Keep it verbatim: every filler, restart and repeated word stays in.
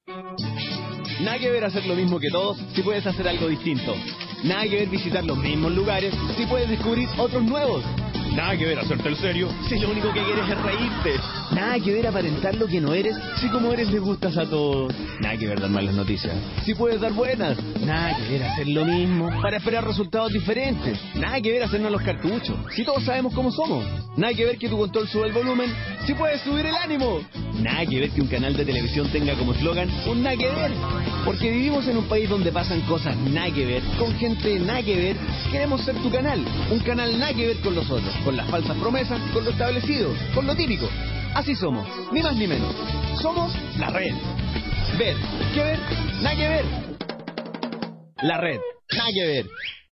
Nada que ver hacer lo mismo que todos si puedes hacer algo distinto. Nada que ver visitar los mismos lugares si puedes descubrir otros nuevos. Nada que ver hacerte el serio si lo único que quieres es reírte. Nada que ver aparentar lo que no eres si como eres les gustas a todos. Nada que ver dar malas noticias si puedes dar buenas. Nada que ver hacer lo mismo para esperar resultados diferentes. Nada que ver hacernos los cartuchos si todos sabemos cómo somos. Nada que ver que tu control suba el volumen si puedes subir el ánimo. Nada que ver que un canal de televisión tenga como eslogan un nada que ver. Porque vivimos en un país donde pasan cosas nada que ver, con gente nada que ver. Queremos ser tu canal, un canal nada que ver con los otros, con las falsas promesas, con lo establecido, con lo típico. Así somos, ni más ni menos. Somos la red. Ver, ¿qué ver? Nada que ver. La red, nada que ver.